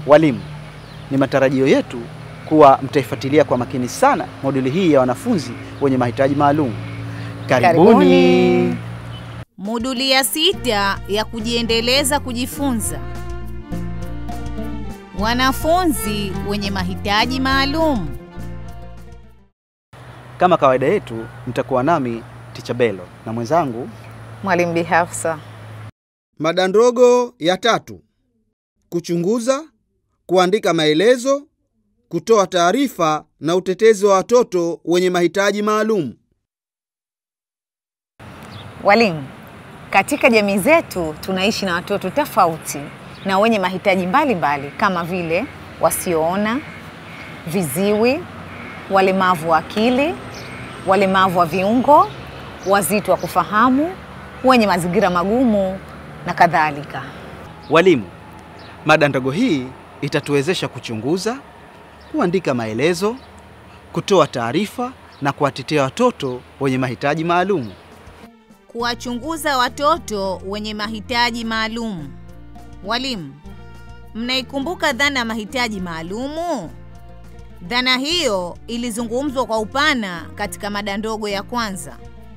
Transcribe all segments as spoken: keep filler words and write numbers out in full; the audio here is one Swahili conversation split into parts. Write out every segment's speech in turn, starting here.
Walimu, ni matarajio yetu kuwa mtaifuatilia kwa makini sana moduli hii ya wanafunzi wenye mahitaji maalum. Karibuni. Karibuni. Moduli ya sita ya kujiendeleza kujifunza. Wanafunzi wenye mahitaji maalum. Kama kawaida yetu, mtakuwa nami Teacher Bello na mwenzangu Mwalimu Bi Hafsa. Mada ndogo ya tatu: kuchunguza, kuandika maelezo, kutoa taarifa na utetezi wa watoto wenye mahitaji maalum. Walimu, katika jamii zetu tunaishi na watoto tofauti na wenye mahitaji mbalimbali mbali, kama vile wasioona, viziwi, walemavu wa akili, walemavu wa viungo, wazito wa kufahamu, wenye mazingira magumu na kadhalika. Walimu, mada ndogo hii itatuwezesha kuchunguza, kuandika maelezo, kutoa taarifa na kuwatetea watoto wenye mahitaji maalum. Kuwachunguza watoto wenye mahitaji maalum. Walimu, mnaikumbuka dhana mahitaji maalumu? Dhana hiyo ilizungumzwa kwa upana katika mada ndogo ya kwanza.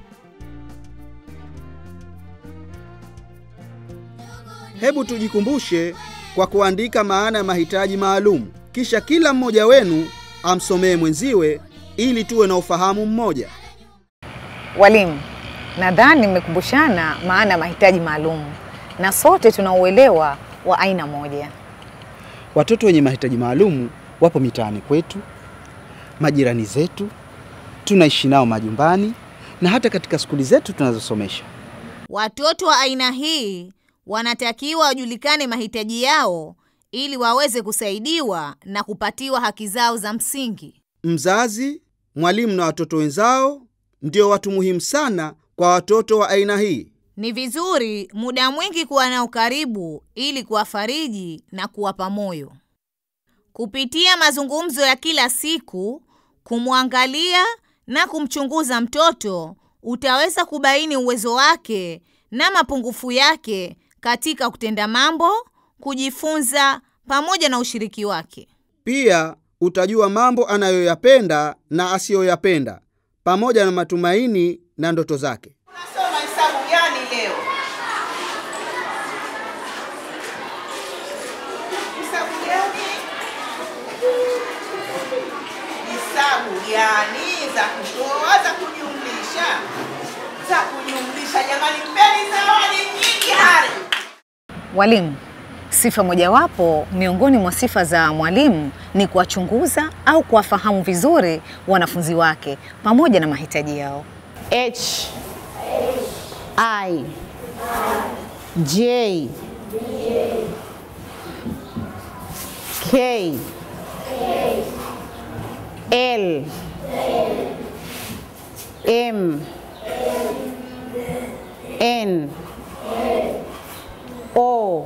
Hebu tujikumbushe kwa kuandika maana ya mahitaji maalum, kisha kila mmoja wenu amsomee mwenziwe ili tuwe na ufahamu mmoja. Walimu, nadhani mmekumbushana maana ya mahitaji maalum na sote tunauelewa wa aina moja. Watoto wenye mahitaji maalum wapo mitaani kwetu, majirani zetu, tunaishi nao majumbani na hata katika skuli zetu tunazosomesha. Watoto wa aina hii wanatakiwa wajulikane mahitaji yao ili waweze kusaidiwa na kupatiwa haki zao za msingi. Mzazi, mwalimu na watoto wenzao ndio watu muhimu sana kwa watoto wa aina hii. Ni vizuri muda mwingi kuwa nao karibu ili kuwafariji na kuwapa moyo. Kupitia mazungumzo ya kila siku, kumwangalia na kumchunguza mtoto, utaweza kubaini uwezo wake na mapungufu yake katika kutenda mambo, kujifunza pamoja na ushiriki wake. Pia utajua mambo anayoyapenda na asiyoyapenda pamoja na matumaini na ndoto zake. Unasoma hesabu gani leo? Hesabu gani? Hesabu gani? Za kutoa, za kujumlisha? Za kujumlisha, jamani, mpeni zawadi nyingi hari. Walimu, sifa mojawapo miongoni mwa sifa za mwalimu ni kuwachunguza au kuwafahamu vizuri wanafunzi wake pamoja na mahitaji yao. H I J K L M N O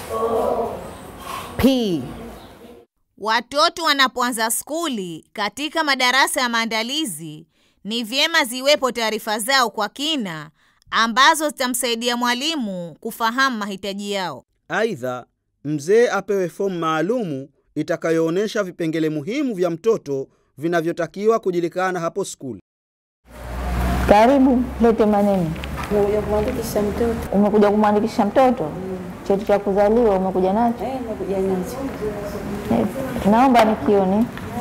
P. Watoto wanapoanza skuli katika madarasa ya maandalizi, ni vyema ziwepo taarifa zao kwa kina ambazo zitamsaidia mwalimu kufahamu mahitaji yao. Aidha, mzee apewe fomu maalumu itakayoonesha vipengele muhimu vya mtoto vinavyotakiwa kujulikana hapo skuli. Karibu, lete maneno. Umekuja kumwandikisha mtoto. Umekuja kumwandikisha mtoto? Cheti cha kuzaliwa umekuja nacho? Eh, nimekuja nacho. Eh, naomba nikione.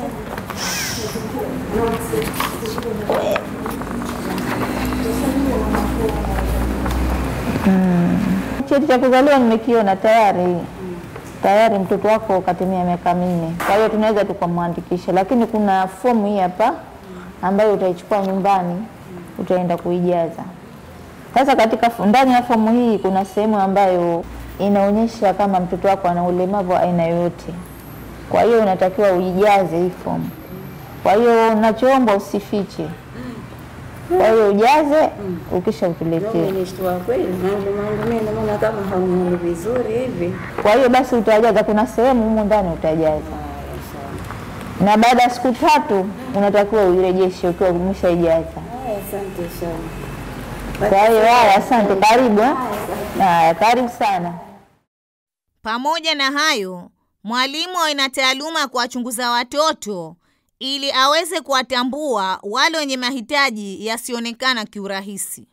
Mm. Cheti cha kuzaliwa nimekiona tayari. Tayari mtoto wako katimia miaka minne. Kwa hiyo tunaweza tukamwandikisha, lakini kuna fomu hii hapa ambayo utaichukua nyumbani, utaenda kuijaza. Sasa katika ndani ya fomu hii kuna sehemu ambayo inaonyesha kama mtoto wako ana ulemavu wa aina yoyote. Kwa hiyo unatakiwa uijaze hii fomu. Kwa hiyo nachoomba usifiche. Kwa hiyo ujaze ukisha utuletee. Nilishtua kweli, mambo mambo mimi naona kama haunioni vizuri hivi. Kwa hiyo basi utajaza, kuna sehemu humu ndani utajaza. Na baada ya siku tatu unatakiwa uirejeshe ukiwa umeshaijaza. Asante sana. Kwa hiyo haya, asante, karibu. Haya, karibu sana. Pamoja na hayo, Mwalimu ana taaluma ya kuwachunguza watoto ili aweze kuwatambua wale wenye mahitaji yasionekana kiurahisi.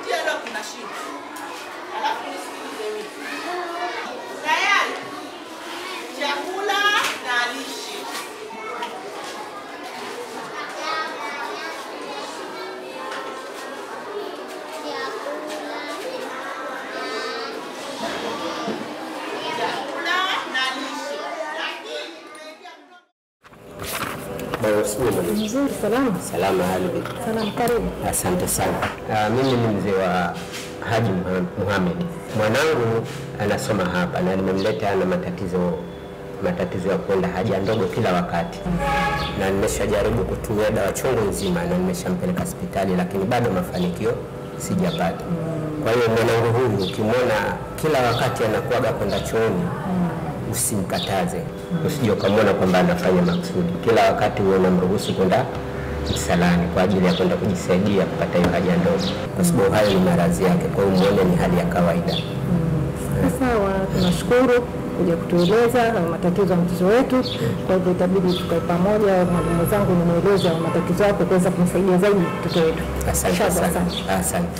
Mzuri, salama. Salama hali. Salama, karibu. Asante sana. Uh, mimi ni mzee wa Haji Muhammad. Mwanangu anasoma hapa na nimemleta ana matatizo matatizo ya kwenda haja ndogo kila wakati. Na nimeshajaribu kutumia dawa chungu nzima na nimeshampeleka hospitali lakini bado mafanikio sijapata. Kwa hiyo mwanangu huyu ukimwona kila wakati anakuaga kwenda chooni, usimkataze. Usije ukamwona kwamba anafanya makusudi. Kila wakati wewe unamruhusu kwenda msalani kwa ajili ya kwenda kujisaidia kupata hiyo haja ndogo. Kwa sababu hayo ni maradhi yake, kwa hiyo muone ni hali ya kawaida. Sawa, tunashukuru kuja kutueleza matatizo ya mtoto wetu. Kwa hivyo itabidi tukae pamoja, mwalimu zangu nimeeleza matatizo yake kuweza kumsaidia zaidi mtoto wetu. Asante sana. Asante.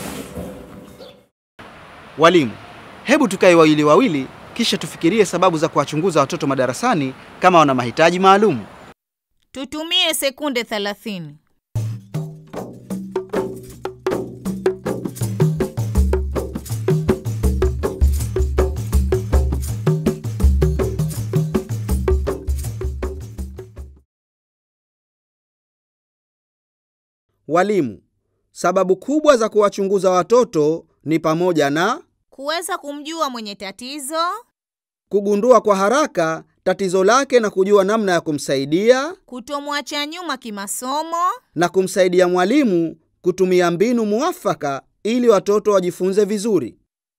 Walimu, hebu tukae wawili wawili kisha tufikirie sababu za kuwachunguza watoto madarasani kama wana mahitaji maalum. Tutumie sekunde thelathini. Walimu, sababu kubwa za kuwachunguza watoto ni pamoja na kuweza kumjua mwenye tatizo, kugundua kwa haraka tatizo lake na kujua namna ya kumsaidia, kutomwacha nyuma kimasomo, na kumsaidia mwalimu kutumia mbinu muafaka ili watoto wajifunze vizuri.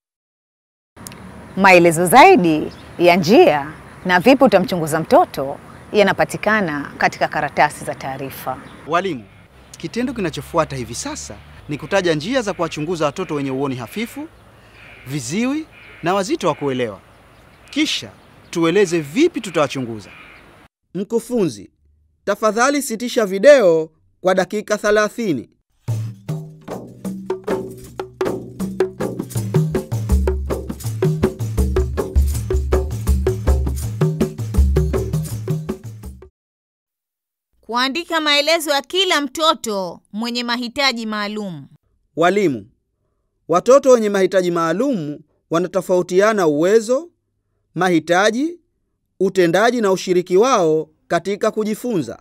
Maelezo zaidi ya njia na vipi utamchunguza mtoto yanapatikana katika karatasi za taarifa. Walimu, kitendo kinachofuata hivi sasa ni kutaja njia za kuwachunguza watoto wenye uoni hafifu, viziwi na wazito wa kuelewa. Kisha tueleze vipi tutawachunguza. Mkufunzi, tafadhali sitisha video kwa dakika thelathini. kuandika maelezo ya kila mtoto mwenye mahitaji maalum. Walimu, watoto wenye mahitaji maalum wanatofautiana uwezo, mahitaji, utendaji na ushiriki wao katika kujifunza.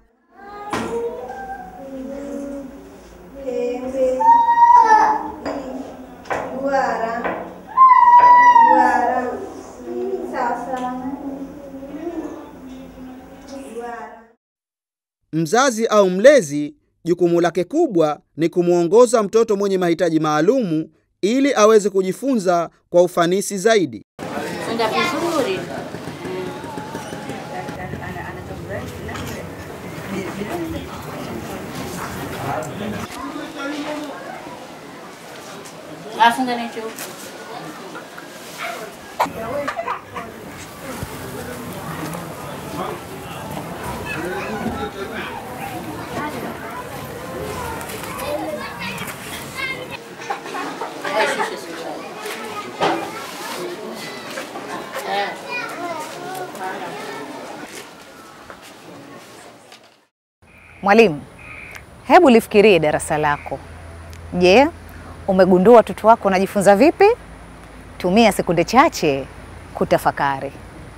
Mzazi au mlezi, jukumu lake kubwa ni kumuongoza mtoto mwenye mahitaji maalumu ili aweze kujifunza kwa ufanisi zaidi. Anda vizuri. Afunga nicho. Mwalimu, hebu lifikirie darasa lako. Je, umegundua watoto wako wanajifunza vipi? Tumia sekunde chache kutafakari.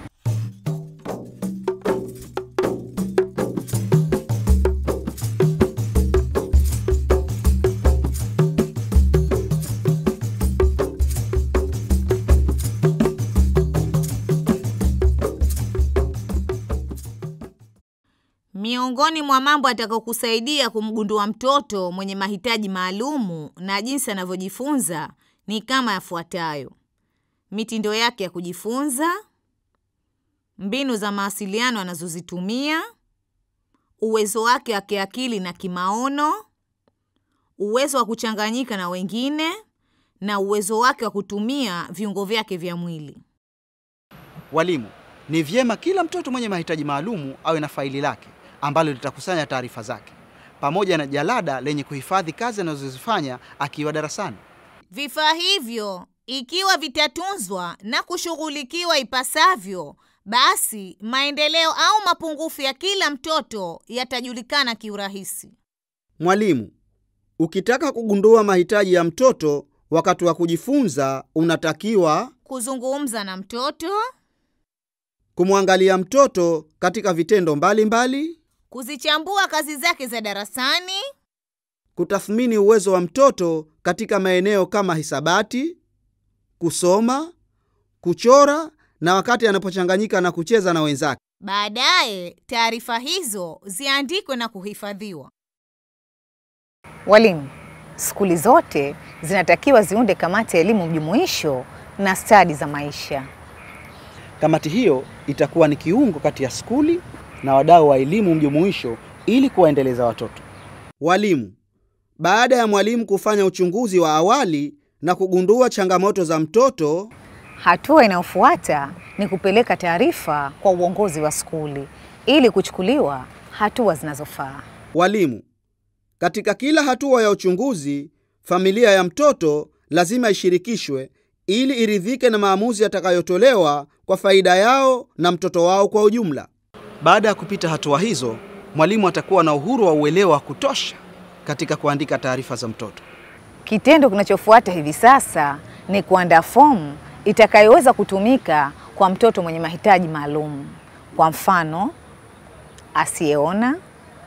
Miongoni mwa mambo atakayokusaidia kumgundua mtoto mwenye mahitaji maalumu na jinsi anavyojifunza ni kama yafuatayo: mitindo yake ya kujifunza, mbinu za mawasiliano anazozitumia, uwezo wake wa kiakili na kimaono, uwezo wa kuchanganyika na wengine, na uwezo wake wa kutumia viungo vyake vya mwili. Walimu, Ni vyema kila mtoto mwenye mahitaji maalumu awe na faili lake ambalo litakusanya taarifa zake pamoja na jalada lenye kuhifadhi kazi anazozifanya akiwa darasani. Vifaa hivyo ikiwa vitatunzwa na kushughulikiwa ipasavyo, basi maendeleo au mapungufu ya kila mtoto yatajulikana kiurahisi. Mwalimu, ukitaka kugundua mahitaji ya mtoto wakati wa kujifunza, unatakiwa kuzungumza na mtoto, kumwangalia mtoto katika vitendo mbalimbali mbali, kuzichambua kazi zake za darasani, kutathmini uwezo wa mtoto katika maeneo kama hisabati, kusoma, kuchora na wakati anapochanganyika na kucheza na wenzake. Baadaye taarifa hizo ziandikwe na kuhifadhiwa. Walimu, skuli zote zinatakiwa ziunde kamati ya elimu mjumuisho na stadi za maisha. Kamati hiyo itakuwa ni kiungo kati ya skuli na wadau wa elimu mjumuisho ili kuwaendeleza watoto. Walimu, baada ya mwalimu kufanya uchunguzi wa awali na kugundua changamoto za mtoto, hatua inayofuata ni kupeleka taarifa kwa uongozi wa skuli ili kuchukuliwa hatua zinazofaa. Walimu, katika kila hatua ya uchunguzi, familia ya mtoto lazima ishirikishwe ili iridhike na maamuzi yatakayotolewa kwa faida yao na mtoto wao kwa ujumla. Baada ya kupita hatua hizo, mwalimu atakuwa na uhuru wa uelewa wa kutosha katika kuandika taarifa za mtoto. Kitendo kinachofuata hivi sasa ni kuandaa fomu itakayoweza kutumika kwa mtoto mwenye mahitaji maalum. Kwa mfano, asiyeona,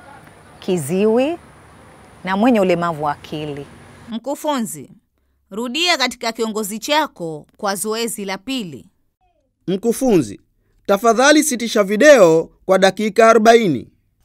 kiziwi na mwenye ulemavu wa akili. Mkufunzi, rudia katika kiongozi chako kwa zoezi la pili. Mkufunzi, tafadhali sitisha video kwa dakika arobaini.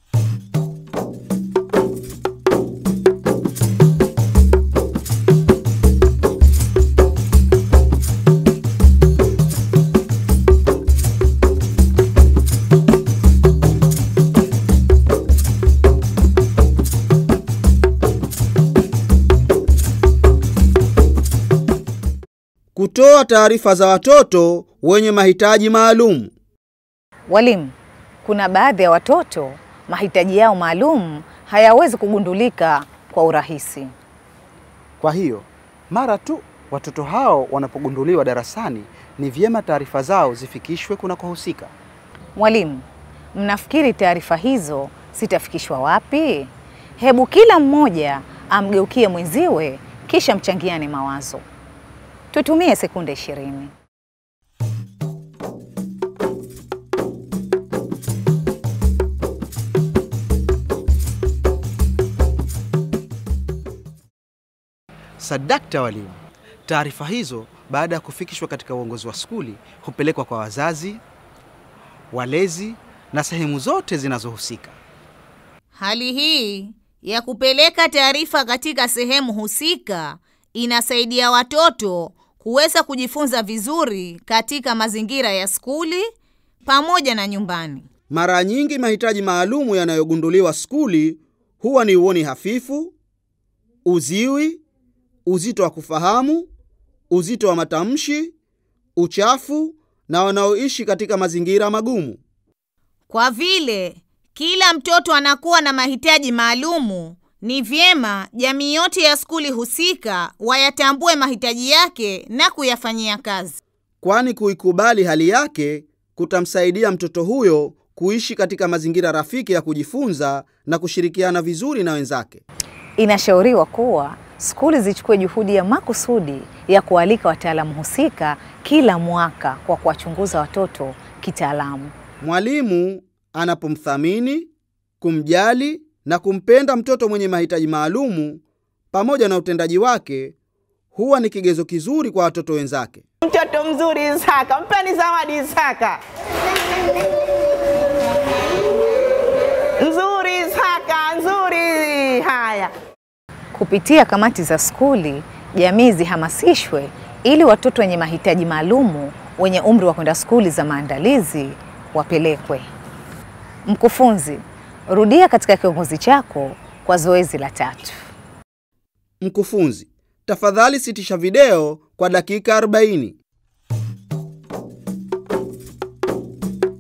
Kutoa taarifa za watoto wenye mahitaji maalum. Walimu, kuna baadhi ya watoto mahitaji yao maalum hayawezi kugundulika kwa urahisi. Kwa hiyo, mara tu watoto hao wanapogunduliwa darasani, ni vyema taarifa zao zifikishwe kunakohusika. Mwalimu, mnafikiri taarifa hizo zitafikishwa wapi? Hebu kila mmoja amgeukie mwenziwe kisha mchangiane mawazo. Tutumie sekunde ishirini. Sadakta walimu. Taarifa hizo baada ya kufikishwa katika uongozi wa skuli hupelekwa kwa wazazi, walezi na sehemu zote zinazohusika. Hali hii ya kupeleka taarifa katika sehemu husika inasaidia watoto kuweza kujifunza vizuri katika mazingira ya skuli pamoja na nyumbani. Mara nyingi mahitaji maalumu yanayogunduliwa skuli huwa ni uoni hafifu, uziwi, uzito wa kufahamu, uzito wa matamshi, uchafu na wanaoishi katika mazingira magumu. Kwa vile kila mtoto anakuwa na mahitaji maalumu, ni vyema jamii yote ya skuli husika wayatambue mahitaji yake na kuyafanyia kazi. Kwani kuikubali hali yake kutamsaidia mtoto huyo kuishi katika mazingira rafiki ya kujifunza na kushirikiana vizuri na wenzake. Inashauriwa kuwa skuli zichukue juhudi ya makusudi ya kualika wataalamu husika kila mwaka kwa kuwachunguza watoto kitaalamu. Mwalimu anapomthamini, kumjali na kumpenda mtoto mwenye mahitaji maalumu pamoja na utendaji wake, huwa ni kigezo kizuri kwa watoto wenzake. Mtoto mzuri Isaka, mpeni zawadi Isaka. Nzuri Isaka, nzuri. Haya. Kupitia kamati za skuli, jamii zihamasishwe ili watoto wenye mahitaji maalumu wenye umri wa kwenda skuli za maandalizi wapelekwe. Mkufunzi, rudia katika kiongozi chako kwa zoezi la tatu. Mkufunzi, tafadhali sitisha video kwa dakika arobaini.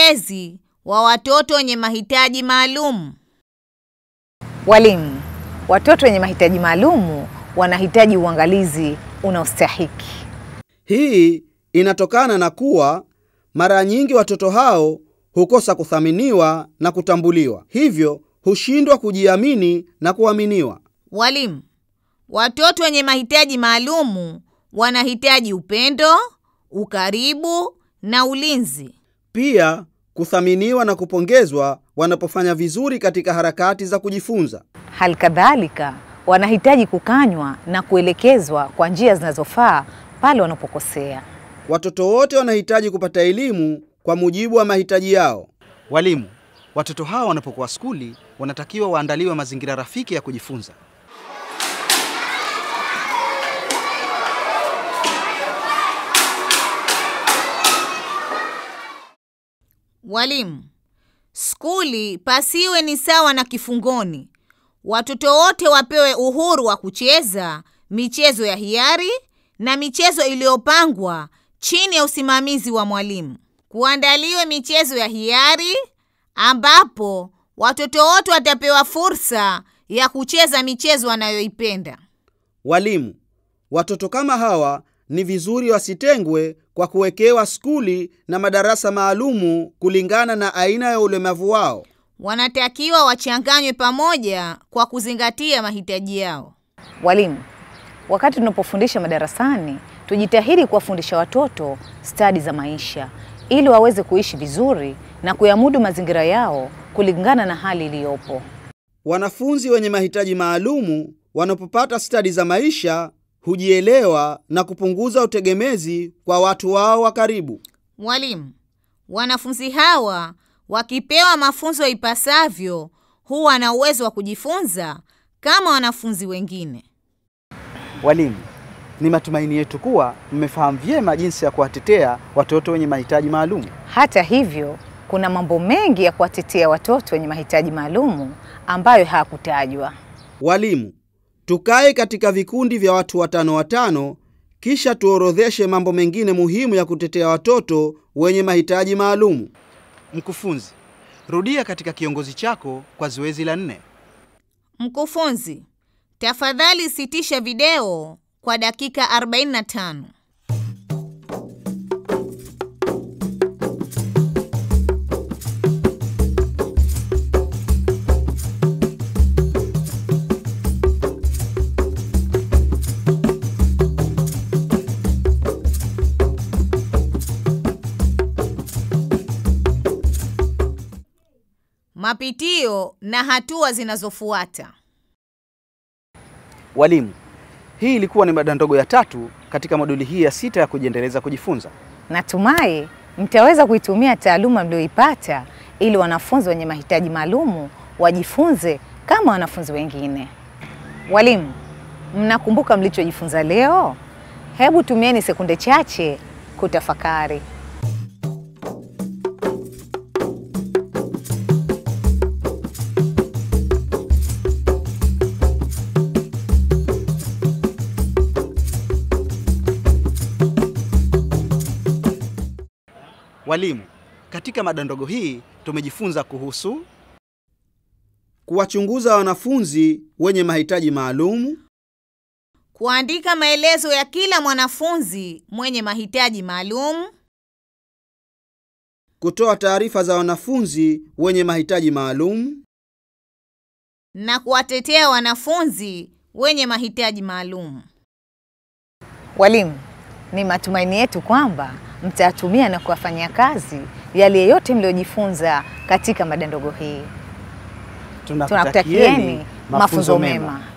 utetezi wa watoto wenye mahitaji maalum. Walimu, watoto wenye mahitaji maalumu wanahitaji uangalizi unaostahiki. Hii inatokana na kuwa mara nyingi watoto hao hukosa kuthaminiwa na kutambuliwa, hivyo hushindwa kujiamini na kuaminiwa. Walimu, watoto wenye mahitaji maalumu wanahitaji upendo, ukaribu na ulinzi. Pia kuthaminiwa na kupongezwa wanapofanya vizuri katika harakati za kujifunza. Halikadhalika, wanahitaji kukanywa na kuelekezwa kwa njia zinazofaa pale wanapokosea. Watoto wote wanahitaji kupata elimu kwa mujibu wa mahitaji yao. Walimu, watoto hao wanapokuwa skuli wanatakiwa waandaliwe mazingira rafiki ya kujifunza. Walimu, skuli pasiwe ni sawa na kifungoni. Watoto wote wapewe uhuru wa kucheza michezo ya hiari na michezo iliyopangwa chini ya usimamizi wa mwalimu. Kuandaliwe michezo ya hiari ambapo watoto wote watapewa fursa ya kucheza michezo wanayoipenda. Walimu, watoto kama hawa ni vizuri wasitengwe kwa kuwekewa skuli na madarasa maalumu kulingana na aina ya ulemavu wao. Wanatakiwa wachanganywe pamoja kwa kuzingatia mahitaji yao. Walimu, wakati tunapofundisha madarasani, tujitahidi kuwafundisha watoto stadi za maisha ili waweze kuishi vizuri na kuyamudu mazingira yao kulingana na hali iliyopo. Wanafunzi wenye mahitaji maalumu wanapopata stadi za maisha hujielewa na kupunguza utegemezi kwa watu wao wa karibu. Walimu, wanafunzi hawa wakipewa mafunzo ipasavyo huwa na uwezo wa kujifunza kama wanafunzi wengine. Walimu, ni matumaini yetu kuwa mmefahamu vyema jinsi ya kuwatetea watoto wenye mahitaji maalum. Hata hivyo, kuna mambo mengi ya kuwatetea watoto wenye mahitaji maalumu ambayo hayakutajwa. Walimu, tukae katika vikundi vya watu watano watano kisha tuorodheshe mambo mengine muhimu ya kutetea watoto wenye mahitaji maalum. Mkufunzi, rudia katika kiongozi chako kwa zoezi la nne. Mkufunzi, tafadhali sitisha video kwa dakika arobaini na tano. Mapitio na hatua zinazofuata. Walimu, hii ilikuwa ni mada ndogo ya tatu katika moduli hii ya sita ya kujiendeleza kujifunza. Natumai mtaweza kuitumia taaluma mlioipata ili wanafunzi wenye mahitaji maalumu wajifunze kama wanafunzi wengine. Walimu, mnakumbuka mlichojifunza leo? Hebu tumieni sekunde chache kutafakari. Walimu, katika mada ndogo hii tumejifunza kuhusu kuwachunguza wanafunzi wenye mahitaji maalum, kuandika maelezo ya kila mwanafunzi mwenye mahitaji maalum, kutoa taarifa za wanafunzi wenye mahitaji maalum, na kuwatetea wanafunzi wenye mahitaji maalum. Walimu, ni matumaini yetu kwamba mtatumia na kuwafanyia kazi yale yote mliojifunza katika mada ndogo hii. Tunakutakieni mafunzo mema.